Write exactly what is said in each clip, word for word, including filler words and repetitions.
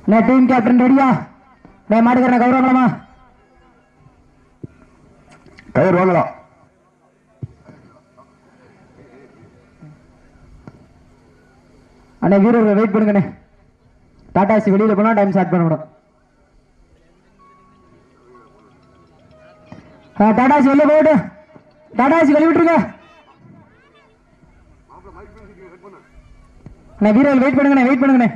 Team captain ரெடியா? மாடுகிற கௌரவங்களா கயிறு வாங்கலாம். அண்ணே வீரர்கள் வெயிட் பண்ணுங்கண்ணே. டாடாசி வெளியில போனா டைம் ஸ்டார்ட் பண்ணணும். டாடாசி வெளியே போட்டு டாடாசி கழுவி விட்டுருங்க. அண்ணே வீரர்கள் வெயிட் பண்ணுங்கண்ணே வெயிட் பண்ணுங்கண்ணே.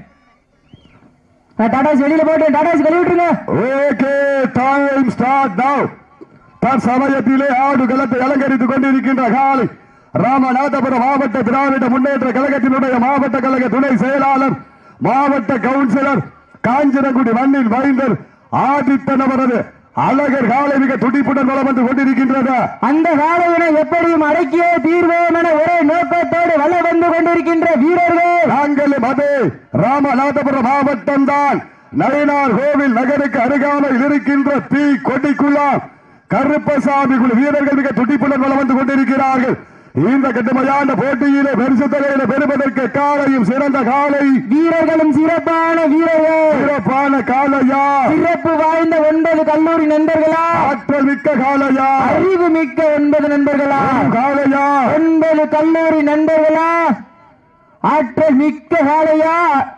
டாடாசி வெளியில போட்டு டாடாசி கழுவி விட்டுருங்க. ஓகே டைம் ஸ்டார்ட் நவ. தற்சமயத்திலே ஆடுகளத்தை அலங்கரித்துக் கொண்டிருக்கின்ற காலை ராமநாதபுரம் மாவட்ட திராவிட முன்னேற்ற கழகத்தினுடைய மாவட்ட கழக துணை செயலாளர் மாவட்ட கவுன்சிலர் காஞ்சிரங்குடி மண்ணின் மைந்தர் ஆதித்தன் அவரது அழகர் காலை மிக துடிப்புடன் வளம் வந்து கொண்டிருக்கின்றது. அந்த காலையினை எப்படியும் அடக்கியே தீர்வோம் என ஒரே நோக்கத்தோடு வளம் வந்து கொண்டிருக்கின்ற வீரர்கள் நாங்களும் அதே ராமநாதபுரம் மாவட்டம் தான். நயினார் கோவில் நகருக்கு அருகாமையில் இருக்கின்ற பி கொடிக்குள்ளம் கருப்பசாமி குழு வீரர்கள் மிக துடிப்புடன் வளம் வந்து கொண்டிருக்கிறார்கள். இந்த கடுமையான போட்டியிலே பரிசு தொகையில பெறுவதற்கு காலையும் சிறந்த காலை வீரர்களும் சிறப்பான வீரர்கள் சிறப்பான காலையா சிறப்பு வாய்ந்த ஒன்பது கல்லூரி நண்பர்களா ஆற்றல் மிக்க காலையா அறிவு மிக்க ஒன்பது நண்பர்களா காலையா ஒன்பது கல்லூரி நண்பர்களா ஆற்றல் மிக்க காலையா.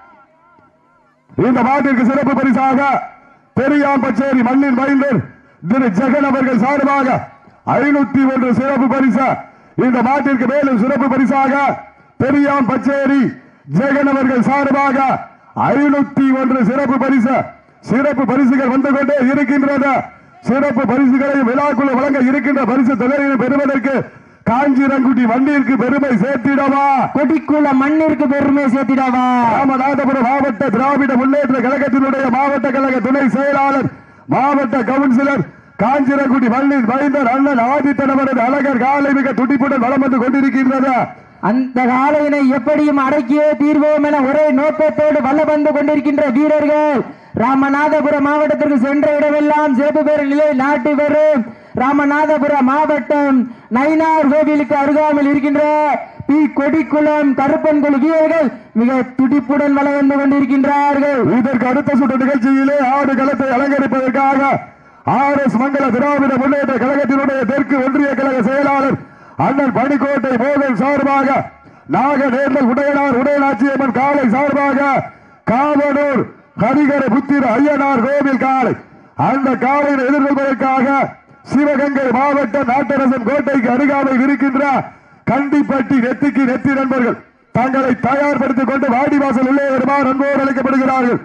இந்த மாட்டிற்கு சிறப்பு பரிசாக பெரியாம்பச்சேரி மண்ணின் மைந்தர் திரு ஜெகன் அவர்கள் சார்பாக ஐநூத்தி ஒன்று சிறப்பு பரிசு. இந்த மாட்டிற்கு மேலும் சிறப்பு பரிசாக பெரியாம் பச்சேரி ஜெகன் அவர்கள் சார்பாக ஐநூத்தி ஒன்று சிறப்பு பரிசு. சிறப்பு பரிசுகள் வந்து கொண்டே இருக்கின்றது. சிறப்பு பரிசுகளை விழாக்குழு வழங்க இருக்கின்ற பரிசு தொகையை பெறுவதற்கு காஞ்சிரங்குடி மண்ணிற்கு பெருமை சேர்த்திடவா கொடிக்குள்ள மண்ணிற்கு பெருமை சேர்த்திடவா ராமநாதபுரம் மாவட்ட திராவிட முன்னேற்ற கழகத்தினுடைய மாவட்ட கழக துணை செயலாளர் மாவட்ட கவுன்சிலர் காஞ்சிரங்குடி மண்ணின் மைந்தர் அண்ணன் ஆதித்தன் அவரது அழகர் காலை மிக துடிப்புடன் வளம் வந்து கொண்டிருக்கின்றது. அந்த காலையினை எப்படியும் அடக்கியே தீர்வோம் என ஒரே நோக்கத்தோடு வல்ல வந்து கொண்டிருக்கின்ற வீரர்கள் ராமநாதபுரம் மாவட்டத்திற்கு சென்ற இடமெல்லாம் சிறப்பு பெற நிலை நாட்டி வரும் ராமநாதபுரம் மாவட்டம் நயினார் கோவிலுக்கு அருகாமையில் இருக்கின்ற பி கொடிக்குளம் கருப்பன்குழு வீரர்கள் மிக துடிப்புடன் வளம் வந்து கொண்டிருக்கின்றார்கள். இதற்கு அடுத்த சுற்று நிகழ்ச்சியிலே ஆடு களத்தை அலங்கரிப்பதற்காக ஆர் எஸ் மங்கல திராவிட முன்னேற்ற கழகத்தினுடைய தெற்கு ஒன்றிய கழக செயலாளர் அண்ணன் பணிக்கோட்டை மோகன் சார்பாக நாகநேர்ந்தல் உடையனார் உடையநாச்சியம்மன் காலை சார்பாக காவனூர் ஹரிகர புத்திர ஐயனார் கோவில் காலை அந்த காலையை எதிர்கொள்வதற்காக சிவகங்கை மாவட்ட நாட்டரசன் கோட்டைக்கு அருகாமையில் இருக்கின்ற கண்டிப்பட்டி நெத்திக்கு நெத்தி நண்பர்கள் தங்களை தயார்படுத்திக் கொண்டு வாடிவாசல் உள்ளே வருமாறு அன்போடு அழைக்கப்படுகிறார்கள்.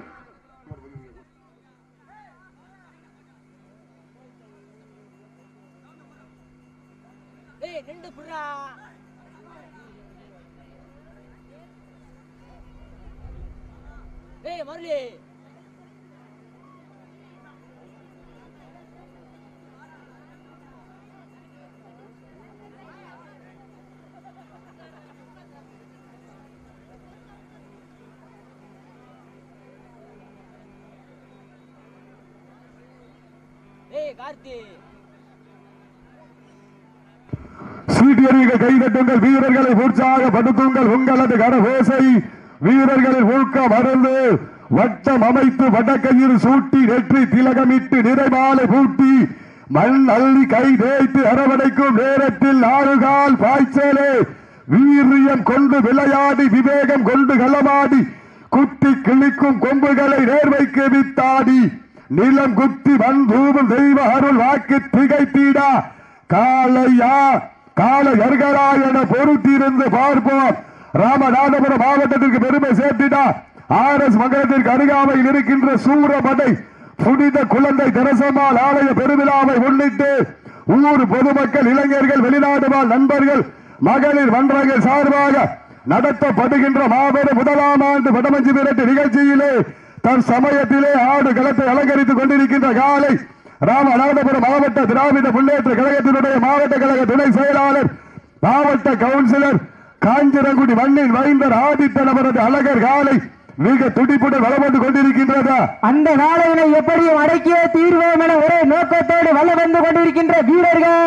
சீட்டியடிகள் கைதட்டுங்கள் வீரர்களை உற்சாகப்படுத்துங்கள் உங்களது கரகோசை வீரர்களின் ஊக்கம் அருந்து வட்டம் அமைத்து வடக்கையில் சூட்டி நெற்றி திலகமிட்டு நிறைமாலை பூட்டி மண் அள்ளி கை தேய்த்து அரவணைக்கும் நேரத்தில் ஆறுகால் பாய்ச்சலே வீரியம் கொண்டு விளையாடி விவேகம் கொண்டு களமாடி குத்தி கிழிக்கும் கொம்புகளை நேர்வைக்கு வித்தாடி நிலம் குத்தி மண் தூவும் தெய்வ அருள் வாக்கு திகைத்தீடா காளையா காளையர்களா என பொறுத்திருந்து பார்ப்போம். ராமநாதபுரம் மாவட்டத்திற்கு பெருமை சேர்த்திடா ஆர் எஸ் மங்கலத்திற்கு அருகாமையில் இருக்கின்ற சூரபடை புனித குழந்தை தரசம்மாள் ஆலய பெருவிழாவை முன்னிட்டு ஊர் பொதுமக்கள் இளைஞர்கள் வெளிநாடு வாழ் நண்பர்கள் மகளிர் மன்றங்கள் சார்பாக நடத்தப்படுகின்ற மாபெரும் முதலாம் ஆண்டு வடமஞ்சி விரட்டு நிகழ்ச்சியிலே தன் சமயத்திலே ஆடு களத்தை அலங்கரித்துக் கொண்டிருக்கின்ற காலை ராமநாதபுரம் மாவட்ட திராவிட முன்னேற்ற கழகத்தினுடைய மாவட்ட கழக துணை செயலாளர் மாவட்ட கவுன்சிலர் காஞ்சிரங்குடி மண்ணின் மைந்தர் ஆதித்தன் அவரது அழகர் காலை மிக துடிப்புடன் வளம் வந்து கொண்டிருக்கின்றது. அந்த காலையினை எப்படியும் அடக்கியே தீர்வோம் என ஒரே நோக்கத்தோடு வளம் வந்து கொண்டிருக்கின்ற வீரர்கள்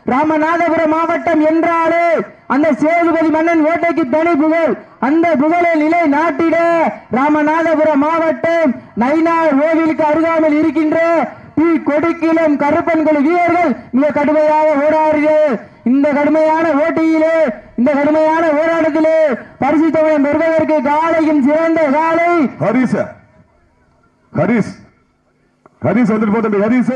ராமநாதபுரம் மாவட்டம் என்றாலே அந்த சேதுபதி மன்னன் ஓட்டைக்கு தனி புகழ். அந்த புகழை நிலை நாட்டிட ராமநாதபுரம் மாவட்டம் நைனார் கோவிலுக்கு அருகாமையில் இருக்கின்ற பி கொடிக்கிலம் கருப்பன்குழு வீரர்கள் மிக கடுமையாக ஓடார்கள். இந்த கடுமையான ஓட்டியிலே இந்த கடுமையான போராட்டத்திலே பரிசு தொகை பெறுவதற்கு காலையும் சிறந்த காலை ஹரிஸ் ஹரிஸ் ஹரிஸ் வந்துட்டு போது ஹரிஸ்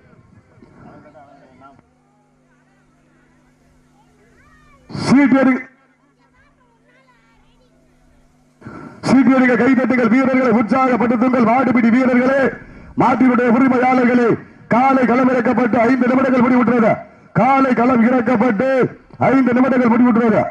சீட்டியடிக்க கைதட்டுங்கள் வீரர்களை உற்சாகப்படுத்துங்கள். மாடுபிடி வீரர்களே, மாட்டினுடைய உரிமையாளர்களே, காலை களம் இறக்கப்பட்டு ஐந்து நிமிடங்கள் முடிவுற்றது. காலை களம் இறக்கப்பட்டு ஐந்து நிமிடங்கள் முடிவுற்றது.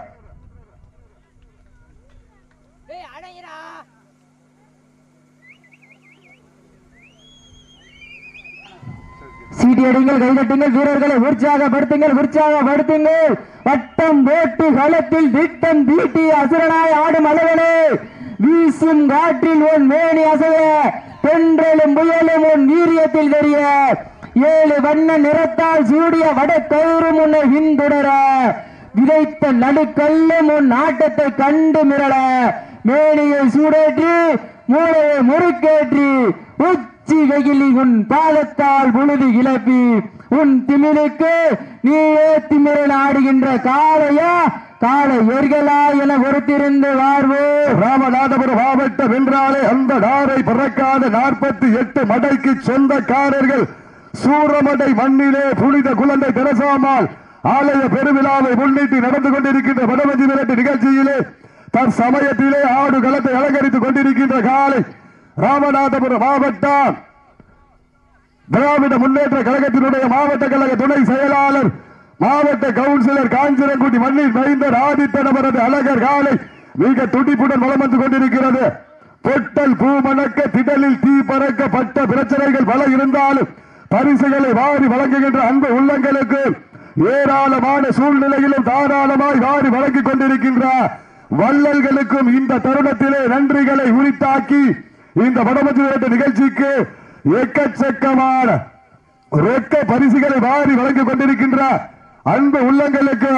சீட்டியடிங்கள் கைதட்டுங்கள் வீரர்களை உற்சாகப்படுத்துங்கள் உற்சாகப்படுத்துங்கள். வட்டம் போட்டு களத்தில் திட்டம் தீட்டி அசுரனாய் ஆடும் அளவனே, வீசும் காற்றில் உன் மேனி அசைய, தென்றலும் புயலும் உன் வீரியத்தில் தெரிய, ஏழு வண்ண நிறத்தால் சூடிய வடக்கயிறும் உன்னை பின்தொடர, விதைத்த நடுக்கல்லும் உன் ஆட்டத்தை கண்டு மிரள, மேனியை சூடேற்றி மூளையை முறுக்கேற்றி உச்சி வெயிலி உன் பாதத்தால் புழுதி கிளப்பி, உன் திமிழுக்கு நீயே திமிழ் ஆடுகின்ற காளையா காலை எர்களா என பொறுத்திருந்து வாழ்வு. ராமநாதபுரம் மாவட்டம் என்றாலே அந்த நாரை பிறக்காத நாற்பத்தி எட்டு மடைக்கு சொந்தக்காரர்கள் சூரமடை மண்ணிலே புனித குழந்தை தெரசாமாள் ஆலய பெருவிழாவை முன்னிட்டு நடந்து கொண்டிருக்கின்ற வடமஞ்சி விரட்டு நிகழ்ச்சியிலே தற்சமயத்திலே ஆடு களத்தை அலங்கரித்துக் கொண்டிருக்கின்ற காலை ராமநாதபுரம் மாவட்டம் திராவிட முன்னேற்ற கழகத்தினுடைய மாவட்ட கழக துணை செயலாளர் மாவட்ட கவுன்சிலர் காஞ்சிரங்குடி மண்ணில் மைந்தர் ஆதித்தன் அவரது அழகர் காலை மிக துடிப்புடன் வலம் வந்து கொண்டிருக்கிறது. பொட்டல் பூ மணக்க திடலில் தீ பறக்க பட்ட பிரச்சனைகள் பல இருந்தாலும் பரிசுகளை வாரி வழங்குகின்ற அன்பு உள்ளங்களுக்கு ஏராளமான சூழ்நிலையிலும் தாராளமாய் வாரி வழங்கிக் கொண்டிருக்கின்ற வள்ளல்களுக்கும் இந்த தருணத்திலே நன்றிகளை உரித்தாக்கி இந்த வடமஞ்சி நிகழ்ச்சிக்கு எக்கச்சக்கமான ரொக்க பரிசுகளை வாரி வழங்கிக் கொண்டிருக்கின்ற அன்பு உள்ளங்களுக்கு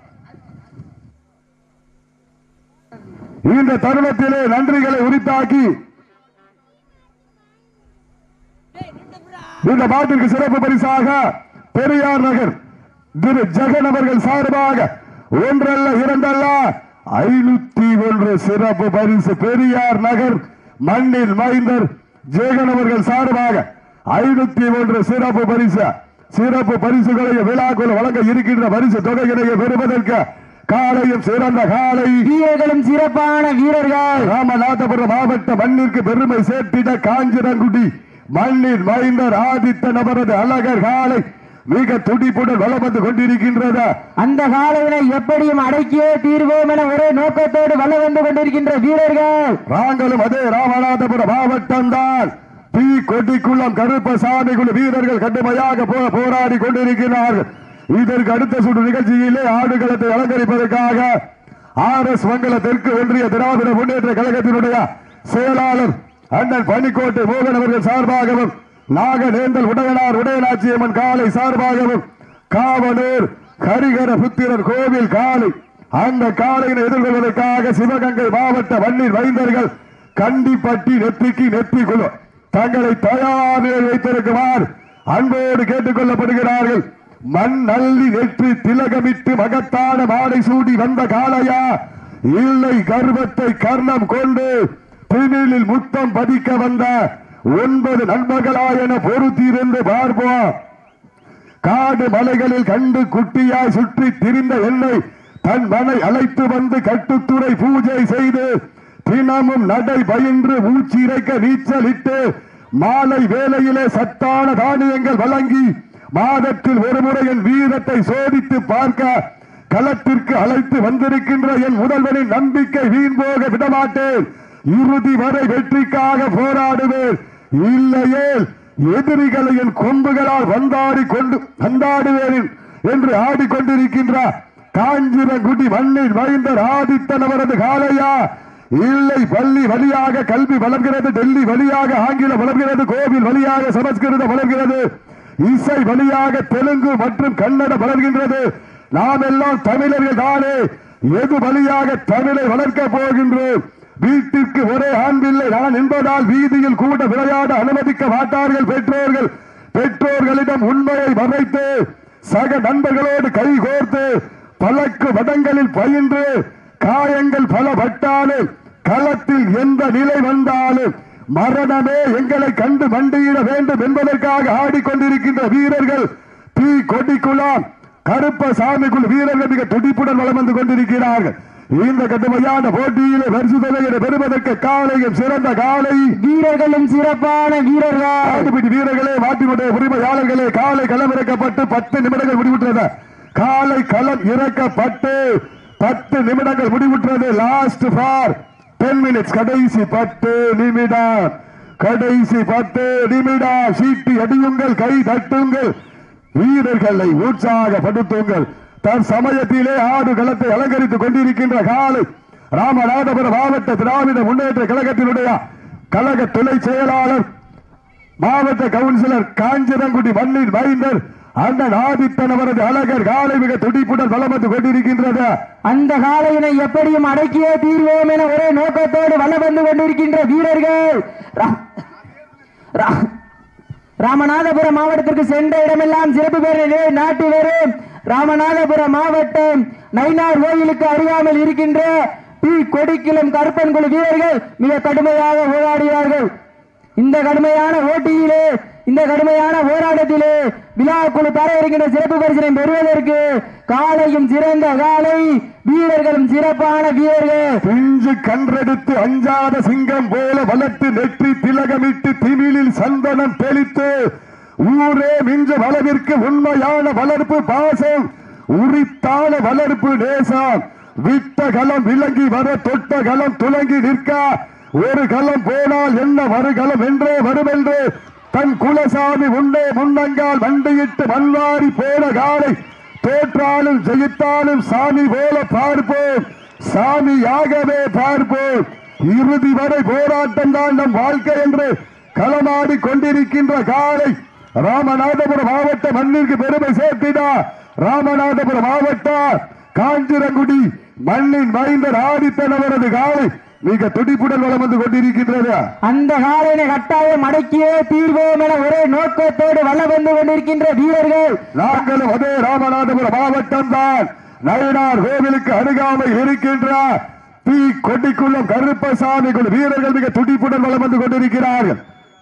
இந்த தருணத்திலே நன்றிகளை உரித்தாக்கி இந்த மாட்டிற்கு சிறப்பு பரிசாக பெரியார் நகர் திரு ஜெகன் அவர்கள் சார்பாக ஒன்றல்ல இரண்டல்ல ஐநூத்தி ஒன்று சிறப்பு பரிசு பெரியார் நகர் மண்ணில் மைந்தர் ஜெகன் அவர்கள் சார்பாக ஐநூத்தி ஒன்று சிறப்பு பரிசு சிறப்பு பரிசுகளை விழாக்குள் வழங்க இருக்கின்ற பரிசு தொகைகளை பெறுவதற்கு காலையும் சிறந்த காலை வீரர்களும் சிறப்பான வீரர்கள் ராமநாதபுரம் மாவட்ட மண்ணிற்கு பெருமை சேர்த்திட காஞ்சிரங்குடி மண்ணின் மைந்தர் ஆதித்தன் அவரது அழகர் காலை மிக துடிப்புடன் வலம் வந்து கொண்டிருக்கின்றது. அந்த காலையினை எப்படியும் அடக்கியே தீர்வோம் என ஒரே நோக்கத்தோடு வலம் வந்து கொண்டிருக்கின்ற வீரர்கள் நாங்களும் அதே ராமநாதபுரம் மாவட்டம் தான். பி கொட்டிக்குளம் கருப்பசாமி குழு வீரர்கள் கடுமையாக போராடி கொண்டிருக்கிறார்கள். இதற்கு அடுத்த சுற்று நிகழ்ச்சியிலே ஆடுகளத்தை அலங்கரிப்பதற்காக ஆர் எஸ் மங்கல தெற்கு ஒன்றிய திராவிட முன்னேற்ற கழகத்தினுடைய செயலாளர் அண்ணன் பனிக்கோட்டை மோகன் அவர்கள் சார்பாகவும் நாகநேந்தல் உடையனார் உடையநாச்சியம்மன் காலை சார்பாகவும் காவலூர் ஹரிகர புத்திரர் கோவில் காலை அந்த காலையினை எதிர்கொள்வதற்காக சிவகங்கை மாவட்ட மண்ணின் வைந்தர்கள் கண்டிப்பட்டி நெத்திக்கு நெத்தி குழு தங்களை தயார் வைத்திருக்குமாறு அன்போடு கேட்டுக் கொள்ளப்படுகிறார்கள். மண் நல்லி நெற்றி திலகமிட்டு மகத்தான மாடை சூடி வந்த காளையா இல்லை கர்வத்தை கர்ணம் கொண்டு திமிழில் முத்தம் பதிக்க வந்த ஒன்பது நண்பர்களா என பொறுத்திருந்து பார்ப்போம். காடு மலைகளில் கண்டு குட்டியாய் சுற்றி திரிந்த எண்ணெய் தன் மனை அழைத்து வந்து கட்டுத்துறை பூஜை செய்து தினமும் நடை பயின்று மூச்சு இறைக்க நீச்சல் இட்டு மாலை வேளையிலே சத்தான தானியங்கள் வழங்கி மாதத்தில் ஒரு முறை என் வீரத்தை சோதித்து பார்க்க களத்திற்கு அழைத்து வந்திருக்கின்ற என் முதல்வனின் நம்பிக்கை வீண் போக விடமாட்டேன். இறுதி வரை வெற்றிக்காக போராடுவேன். இல்லையே எதிரிகளை என் கொம்புகளால் வந்தாடி கொண்டு வந்தாடுவேன் என்று ஆடிக்கொண்டிருக்கின்ற காஞ்சிரங்குடி மண்ணின் மைந்தர் ஆதித்தன் அவரது காளையா இல்லை பள்ளி வழியாக கல்வி வளர்கிறது, டெல்லி வழியாக ஆங்கிலம் வளர்கிறது, கோவில் வழியாக சமஸ்கிருதம் வளர்கிறது, இசை வழியாக தெலுங்கு மற்றும் கன்னடம் வளர்கின்றது. நாம் எல்லாம் தமிழர்கள் தானே, எது வழியாக தமிழை வளர்க்க போகின்றோம்? வீட்டிற்கு ஒரே ஆண் பிள்ளை நான் என்பதால் வீதியில் கூட விளையாட அனுமதிக்க மாட்டார்கள் பெற்றோர்கள். பெற்றோர்களிடம் உண்மையை மறைத்து சக நண்பர்களோடு கைகோர்த்து பழக்கு வடங்களில் பயின்று காயங்கள் பல பட்டாலும் களத்தில் எந்த நிலை வந்தாலும் மரணமே எங்களை கண்டு மண்டியிட வேண்டும் என்பதற்காக ஆடிக்கொண்டிருக்கின்ற வீரர்கள் தீ கொடிக்குலாம் கருப்பசாமிக்குள் வீரர்கள் மிக துடிப்புடன் வளம் வந்து கொண்டிருக்கிறார்கள். இந்த கடுமையான போட்டியிலே பரிசு தொகையை பெறுவதற்கு காலையும் சிறந்த காலை வீரர்களும் சிறப்பான வீரர்கள் வீரர்களே மாட்டினுடைய உரிமையாளர்களே காலை களம் இறக்கப்பட்டு பத்து நிமிடங்கள் முடிவுற்றது. காலை களம் இறக்கப்பட்டு பத்து நிமிடங்கள் முடிவுற்றது. Last for ten minutes. கடைசி பத்து நிமிடம் கடைசி பத்து நிமிடம். சீட்டி அடியுங்கள், கை தட்டுங்கள், வீரர்களை உற்சாகப்படுத்துங்கள். தன் சமயத்திலே ஆடு களத்தை அலங்கரித்துக் கொண்டிருக்கின்ற காலை ராமநாதபுரம் மாவட்ட திராவிட முன்னேற்ற கழகத்தினுடைய கழக துணை செயலாளர் மாவட்ட கவுன்சிலர் காஞ்சிரங்குடி மண்ணின் மைந்தர் அண்ணன் ஆதித்தன் அவரது அழகர் காலை மிக துடிப்புடன் வலம் வந்து கொண்டிருக்கின்றது. அந்த காலையினை எப்படியும் அடக்கியே தீர்வோம் என ஒரே நோக்கத்தோடு வலம் வந்து கொண்டிருக்கின்ற வீரர்கள் ராமநாதபுரம் மாவட்டத்திற்கு சென்ற இடமெல்லாம் சிறப்பு பேரிலே நாட்டி வரும் ராமநாதபுரம் மாவட்டம் நயினார் கோயிலுக்கு அருகாமல் இருக்கின்ற பி கொடிக்கிளம் கருப்பன் குழு வீரர்கள் மிக கடுமையாக போராடுகிறார்கள். இந்த கடுமையான போட்டியிலே இந்த கடுமையான போராட்டத்திலே விழா குழு தர இருக்கின்ற சிறப்பு பரிசினை பெறுவதற்கு காலையும் சிறந்த காலை வீரர்களும் சிறப்பான வீரர்கள். பிஞ்சு கன்றெடுத்து அஞ்சாத சிங்கம் போல வளர்த்து நெற்றி திலகமிட்டு திமிழில் சந்தனம் தெளித்து ஊரே மிஞ்ச வளவிற்கு உண்மையான வளர்ப்பு பாசம் உரித்தான வளர்ப்பு நேசம். விட்ட களம் விளங்கி வர தொட்ட களம் துலங்கி நிற்க ஒரு களம் போனால் என்ன மறுகளம் என்றே வருமென்று தன் குலசாமி உண்டே முன்னங்கால் வண்டியிட்டு மல்லாரி போன காலை தோற்றாலும் ஜெயித்தாலும் சாமி போல பார்ப்போம், சாமியாகவே பார்ப்போம். இறுதி வரை போராட்டம் தான் நம் வாழ்க்கை என்று களமாடி கொண்டிருக்கின்ற காலை ராமநாதபுரம் மாவட்ட மண்ணிற்கு பெருமை சேர்த்தினார். ராமநாதபுரம் மாவட்டம் காஞ்சிரங்குடி மண்ணின் மைந்தர் ஆதித்தன் அவரது காலை மிக துடிப்புடன் வளம் வந்து கொண்டிருக்கின்றது. அந்த காலையை கட்டாயம் அடக்கியே தீர்வோம் என ஒரே நோக்கத்தோடு வளம் வந்து கொண்டிருக்கின்ற வீரர்கள் நாங்களும் அதே ராமநாதபுரம் மாவட்டம் தான். நயினார் கோவிலுக்கு அருகாமல் இருக்கின்ற பி கொடிக்குளம் கருப்பசாமி குழு வீரர்கள் மிக துடிப்புடன் வளம் வந்து கொண்டிருக்கிறார்கள்.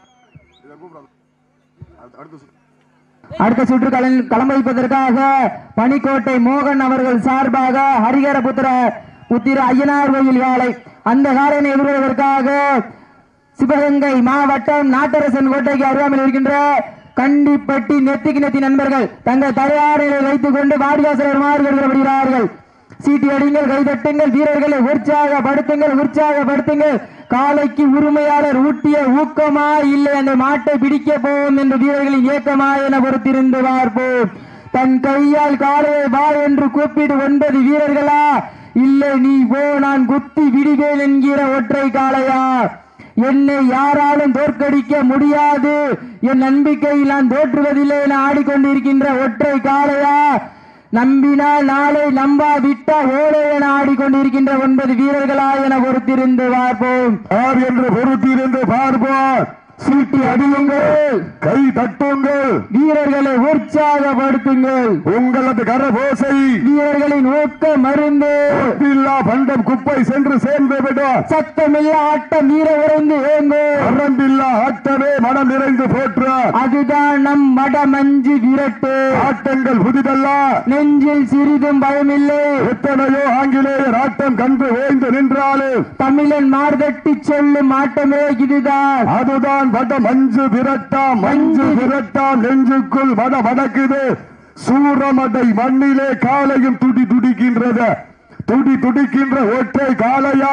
அடுத்த சுற்று களம் வைப்பதற்காக பனிக்கோட்டை மோகன் அவர்கள் சார்பாக ஹரிகர புத்திர புத்திர ஐயனார் கோயில் காலை அந்த காலையை எதிர்கொள்வதற்காக சிவகங்கை மாவட்டம் நாட்டரசன் கோட்டைக்கு அருகாமல் இருக்கின்ற கண்டிப்பட்டி நெத்திக்கு நெத்தி நண்பர்கள் தங்கள் தயாரிகளை வைத்துக் கொண்டு வாடிவாசல் வருகிறார்கள். சீட்டி அடிங்கள், கைதட்டுங்கள், வீரர்களை உற்சாகப்படுத்துங்கள் உற்சாகப்படுத்துங்கள். காலைக்கு உரிமையாளர் ஊட்டிய ஊக்கமா இல்லை அந்த மாட்டை பிடிக்க போவோம் என்று வீரர்களின் இயக்கமா என பொறுத்திருந்து பார்ப்போம். தன் கையால் காலையை வா என்று கூப்பிடு ஒன்பது வீரர்களா, இல்லை நீ போ நான் குத்தி விடுவேன் என்கிற ஒற்றை காளையா? என்னை யாராலும் தோற்கடிக்க முடியாது, என் நம்பிக்கையில் நான் தோற்றுவதில்லை என ஆடிக்கொண்டிருக்கின்ற ஒற்றை காளையா? நம்பினால் நாளை நம்பா விட்டா ஓலை என ஆடிக்கொண்டிருக்கின்ற ஒன்பது வீரர்களா என பொறுத்திருந்து பார்ப்போம். யார் என்று பொறுத்திருந்து பார்ப்போம். சீட்டி அடியுங்கள், கை தட்டுங்கள், வீரர்களை உற்சாகப்படுத்துங்கள். உங்களது கரபோசை வீரர்களின் ஊக்க மருந்து பண்டம் குப்பை சென்று சேர்ந்து விடும். சத்தமில்லா ஆட்டம் வீர உறைந்து ஏங்கு அரம்பில்லா ஆட்டமே மனம் நிறைந்து போற்ற. அதுதான் நம் மடமஞ்சு விரட்டு. ஆட்டங்கள் புதிதல்ல, நெஞ்சில் சிறிதும் பயமில்லை. எத்தனையோ ஆங்கிலேயர் ஆட்டம் கண்டு ஓய்ந்து நின்றாலும் தமிழன் மார்கட்டி சொல்லும் ஆட்டமே இதுதான். அதுதான் வட மஞ்சு விரட்டாம் மஞ்சு விரட்டாம் நெஞ்சுக்குள் வட வடக்குது. சூரமடை மண்ணிலே காலையும் துடி துடிக்கின்றது. துடி துடிக்கின்ற ஒற்றை காலையா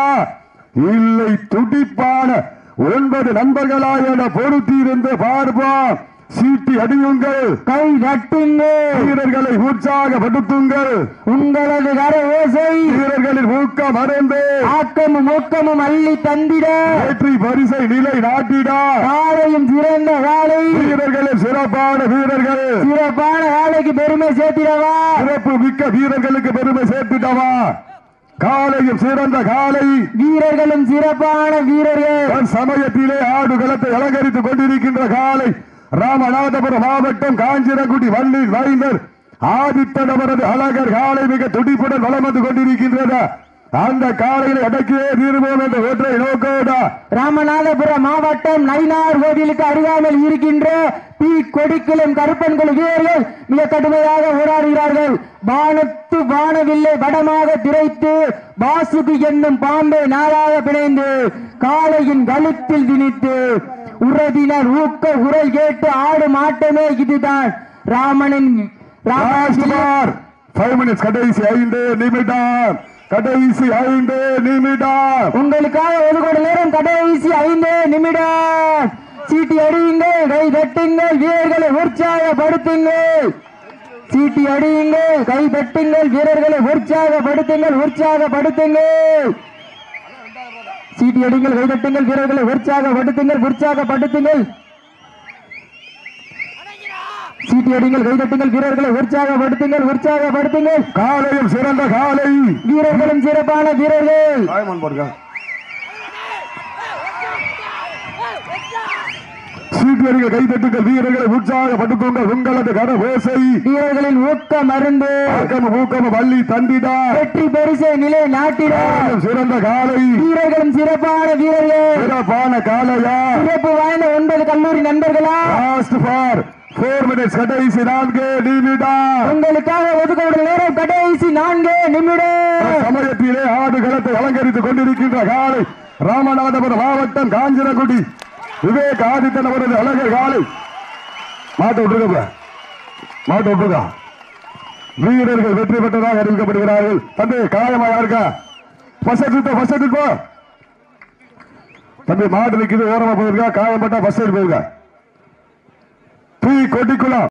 இல்லை துடிப்பான ஒன்பது நண்பர்களா என பொறுத்திருந்து பார்ப்போம். சீட்டி அடியுங்கள், கை தட்டுங்கள், வீரர்களை உற்சாகப்படுத்துங்கள். உங்களது கர ஓசை வீரர்களின் ஊக்கம் அறிந்து ஆக்கமும் ஊக்கமும் அள்ளி தந்திட வெற்றி பரிசை நிலை நாட்டிட காலையும் சிறந்த காலை வீரர்களின் சிறப்பான வீரர்கள் சிறப்பான காலைக்கு பெருமை சேர்த்திடவா, சிறப்பு மிக்க வீரர்களுக்கு பெருமை சேர்த்துட்டவா. காலையும் சிறந்த காலை வீரர்களும் சிறப்பான வீரர்கள் தன் சமயத்திலே ஆடுகளத்தை அலங்கரித்துக் கொண்டிருக்கின்ற காலை ராமநாதபுரம் மாவட்டம் காஞ்சிரங்குடி வள்ளி வைந்தர் ஆதித்தனவரது அழகர் காலை மிக துடிப்புடன் வலம் வந்து கொண்டிருக்கின்றது. அந்த காலையில் அடக்கியே தீர்வோம் என்ற ஒற்றை நோக்கோடா ராமநாதபுரம் மாவட்டம் நயினார் கோவிலுக்கு அருகாமல் இருக்கின்ற பி கொடிக்குளம் கருப்பன்குழு வீரர்கள் மிக கடுமையாக போராடுகிறார்கள். வானத்து வானவில்லை வடமாக திரைத்து வாசுகி என்னும் பாம்பை நாளாக பிணைந்து காளையின் கழுத்தில் திணித்து உறவினர் ஊக்க உரை கேட்டு ஆடும் ஆட்டமே இதுதான். ராமனின் ராஜ்குமார் ஃபைவ் மினிட்ஸ் கடைசி ஐந்து நிமிடம் கடைசி ஐந்து நிமிடம் உங்களுக்காக ஒதுக்கோடு நேரம் கடைசி ஐந்து நிமிடம். சீட்டி அடியுங்கள், கை தட்டுங்கள், வீரர்களை உற்சாகப்படுத்துங்கள். சீட்டி அடியுங்கள், கை தட்டுங்கள், வீரர்களை உற்சாகப்படுத்துங்கள் உற்சாகப்படுத்துங்கள். சீட்டி அடியுங்கள், கை தட்டுங்கள், வீரர்களை உற்சாகப்படுத்துங்கள் உற்சாகப்படுத்துங்கள். சீட்டி அடிங்கள், கை தட்டுங்கள், வீரர்களை உற்சாகப்படுத்துங்கள் உற்சாகப்படுத்துங்கள். காலையும் சிறந்த காலை வீரர்களும் சிறப்பான வீரர்கள் சீட்டியடிகள் கைதட்டுங்கள், வீரர்களை உற்சாகப்படுத்துங்கள். உங்களது கர ஓசை வீரர்களின் ஊக்கம் அருந்து ஊக்கம் ஊக்கம் வள்ளி தந்திட வெற்றி பரிசை நிலை நாட்டிட சிறந்த காலை வீரர்களும் சிறப்பான வீரர்கள் சிறப்பான காலையா சிறப்பு வாய்ந்த ஒன்பது கல்லூரி நண்பர்களா லாஸ்ட் ஃபார் போர் மினிட்ஸ் கடைசி நான்கு நிமிடம் உங்களுக்காக ஒதுக்கக்கூடிய நேரம் கடைசி நான்கு நிமிடம். சமயத்திலே ஆடுகளத்தை அலங்கரித்துக் கொண்டிருக்கின்ற காலை ராமநாதபுரம் மாவட்டம் காஞ்சிரகுடி விவேக் ஆதித்தன் அவரது அழகர் காலை மாட்ட விட்டுருக்க மாட்ட விட்டுருக்கா வீரர்கள் வெற்றி பெற்றதாக அறிவிக்கப்படுகிறார்கள். தம்பி காயமா யாருக்கா பஸ் போ தம்பி மாடு நிற்குது ஓரமா போயிருக்கா காயப்பட்டா பஸ் போயிருக்கா. கொட்டிக்குளம்